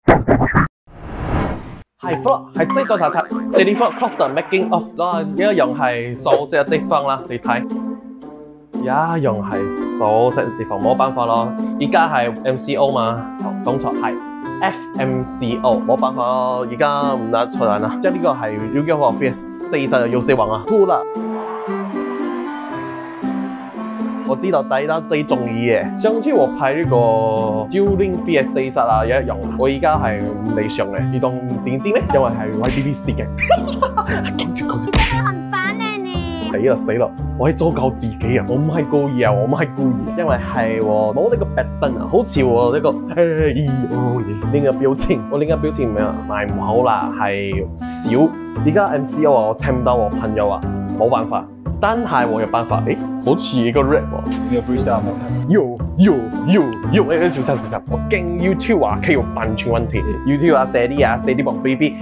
係 vlog 係製作查查，daily vlog cross the making of 咯，一樣係素食嘅地方啦，你睇，一樣係素食嘅地方，冇辦法咯。而家係 MCO 嘛，講錯係 FMCO，冇辦法咯，而家唔得出嚟啦。即係呢個係 Yu-Gi-Oh! VS40遊戲王啊，吐啦！我知道大家最中意嘅，上次我拍呢個 Dueling VS40啊，一樣。我而家係唔理想嘅，你當點知咩？因為係 YBBC 嘅。講笑。 很煩啊你！ 死啦！我係做夠自己啊！我唔係故意啊！我唔係故意，因為係喎冇呢個 pattern 啊，好似我呢個另個表情，我另個表情賣唔好啦，係少。而家 MCO 啊，我請唔到我朋友啊，冇辦法。但係我有辦法，誒，好似一個 rap 喎。 你有 freestyle 嗎？ 有，小心，我驚 YouTube 啊，佢有版權問題。YouTube 啊，Steady 幫 baby。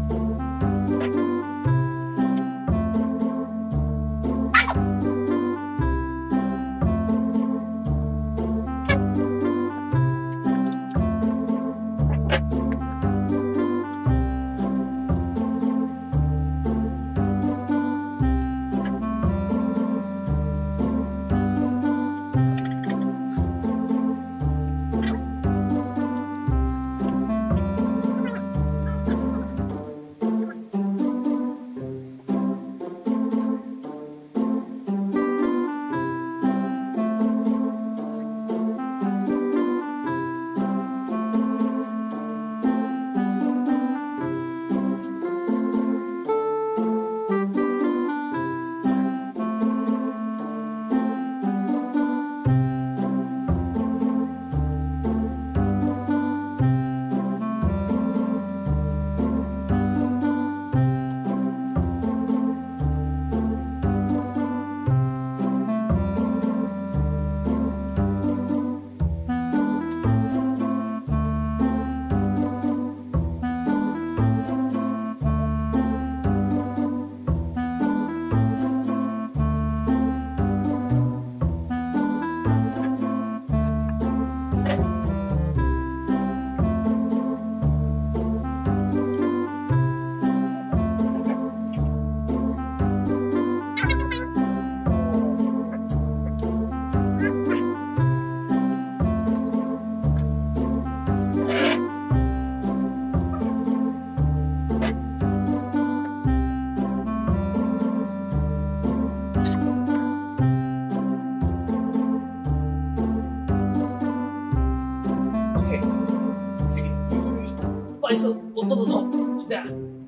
不好意思，我肚子痛，一下。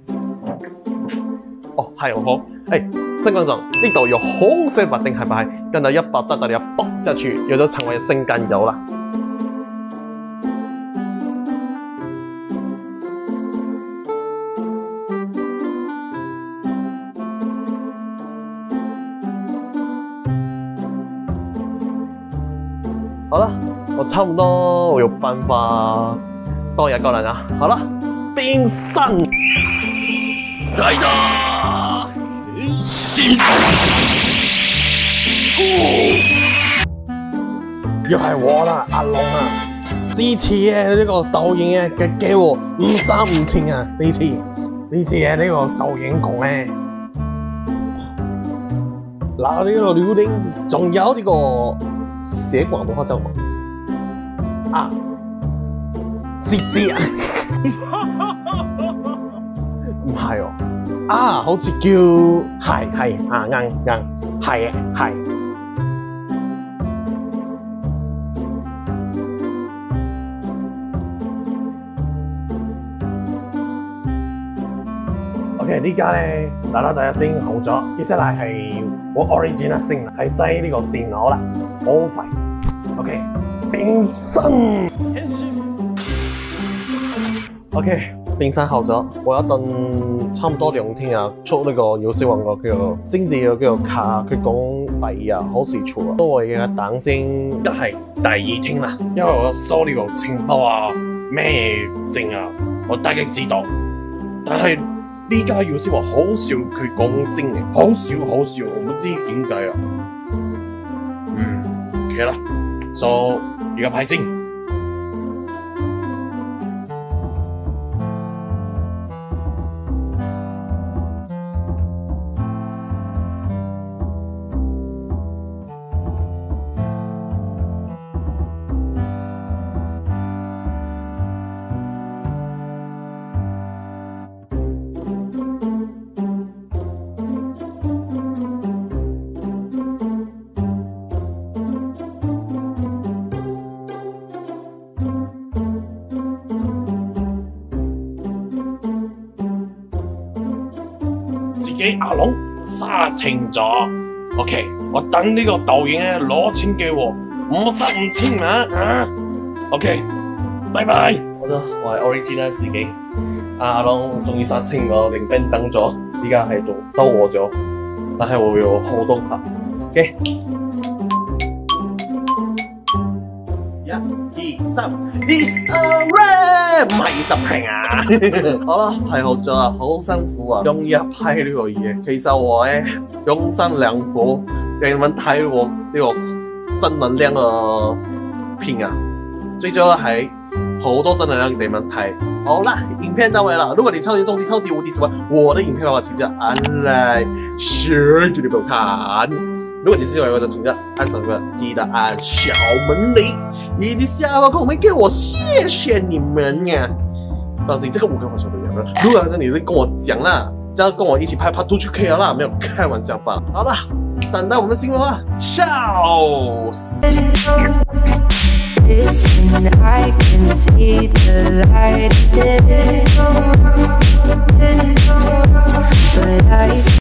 哦，係好，新觀眾呢度有紅色白定係白，跟住100得你要搏下去，有咗成為聖幹友啦。好啦，我差唔多有辦法多一個人啊。好啦，變身，來啦！又係我啦，阿龍啊！支持嘅呢個導演嘅機會535啊！呢次嘅呢個導演講咧，嗱呢個榴蓮仲有呢個寫廣東話就啊，設置啊，唔係喎。啊，好似叫係啊，啱係。OK， 呢家咧嗱就已經好咗，接下來係我 original 聲啦，係擠呢個電腦啦，好快。OK， 變身。OK。變身好咗，我一等差唔多2天啊，出呢個遊戲王個叫做經濟嘅叫做卡，佢講第2日好似出啊，都會嘅等先，一係第2天啦，因為我搜呢個情報啊，咩證啊，我大概知道，但係呢家遊戲王好少佢講證嘅，好少，我唔知點解啊。OK 啦，所以而家拍先。 己阿龍殺青咗。OK， 我等呢個導演咧攞錢給我，55,000啊 ！OK， 拜拜。 好的，我係 original 自己。阿龍終於殺青咗，領兵等咗，而家係做到我咗，但係我有好多拍。OK。1、2、3 ，It's a rap， 唔係十平啊！好啦，排好咗啦，好辛苦啊，終於拍呢個嘢。其實我咧用心良苦，給你們睇我呢個正能量嘅片啊，最主要係好多正能量給你們睇。好啦，影片到位了。如果你超級終極超級無敵喜歡我的影片的話，請記得按 like share 給你們看。如果你喜歡我的，請記得按上個，記得按小門鈴以及下方comment給我，謝謝你們呀！放心，這個5個晚上都有了。如果你是跟我講啦，就要跟我一起拍 part 2就可以了啦，沒有開玩笑吧？好了，等待我們新聞吧，笑死！ And I can see the light. But I